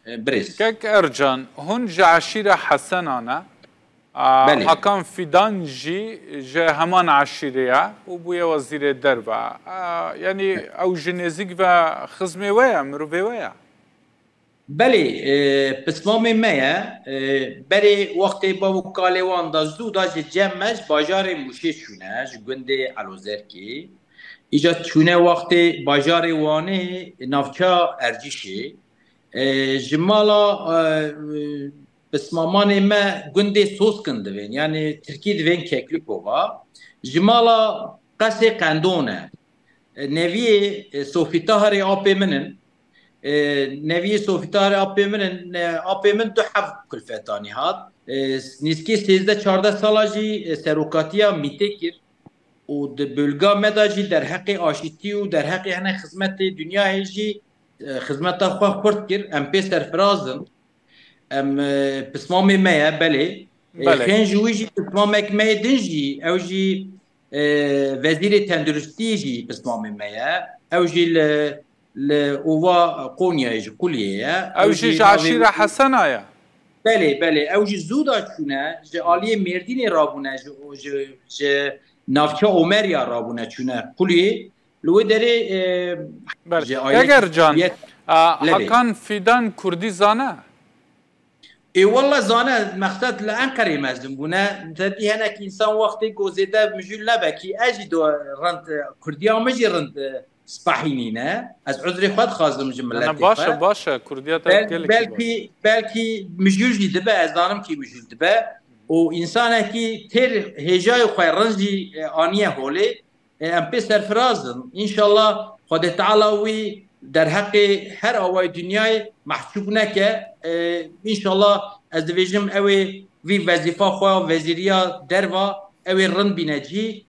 برز كك ارجان هون عشيره حسنانه بله حكام فيدان جي همان عشيرية وبويا وزير الدربة يعني او جنزيك و خزمي ويا مروفي ويا بله پسمام مایا بله وقتی با وکالوان دا زودا جمعش باجار موشه چونه گنده علوزر کی ایجا چونه وقتی باجار وانه نافچا ارجیشه جمالا بسمامان ما گنده سوس کنده وین یعنی ترکی دوین ککلی کوا جمالا قصه قندونه نوی سوفیتا هری آپی منن نوی سوفیتار آپی من دو حفظ کلفتانی هات نیسکی 13-14 سالا جی سروکاتیا میته کر و د بلگا مداجی در حق آشتی و در حق هنه خدمت دنیا هجی خدمت خواه خورد کر ام پی سرفرازن ام پسمام میا بله خین جوی جی پسمام اکمه دنجی او جی وزیر تندرستی جی پسمام میا او جی لأووا قونيا كلية او جي عشيرة حسنة يا بله او جي زودا چونه جي آلية مردين رابونه جي نافچه عمريا رابونه چونه كلية لو داري جي اگر جان حقان فيدان كردي زانه اي والله زانه مقصد لأنقري مزدن بونه تدي هناك انسان وقتي قوزيده مجول لبكي اجي دو رند كرديا ومجي رند سپاحینی نه از عذر خود خواستم جملتی نه باشه کردیات بلکی مجوجی دبه از دانم کی مجوج دبه و انسان کی تر هجای خوی رنجی آنیه هولی ام پی سرفرازن انشالله خود تعالی وی در حق هر آوای دنیای محسوب نکه انشالله از دویجم اوی وی وظیفه خواه وزیریا دروا اوی رند بینجی